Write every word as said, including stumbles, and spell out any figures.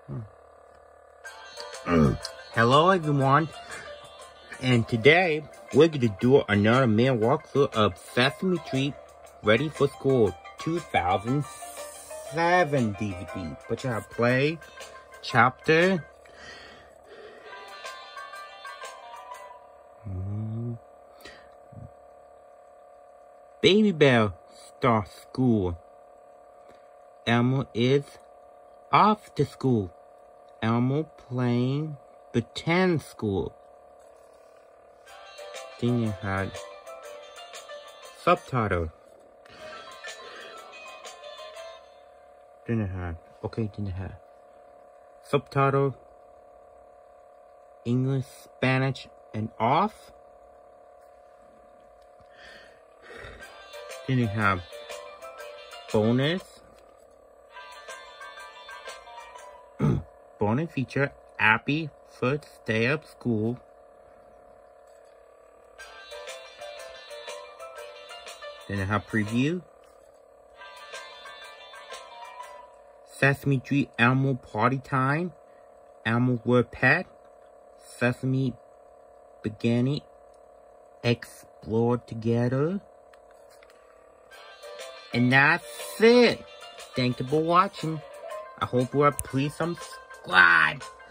Hello everyone, and today we're going to do another main walkthrough of Sesame Street Ready for School two thousand seven D V D. Which I play chapter mm, Baby Bear starts school. Elmo is off to school. Elmo playing pretend school. Then you had subtitle. Then you had, okay, then you had subtitle, English, Spanish, and off. Then you have bonus. Bonus feature, happy first day of school. Then I have preview. Sesame Street Elmo party time. Elmo word pet. Sesame beginning. Explore together. And that's it. Thank you for watching. I hope you are please subscribe.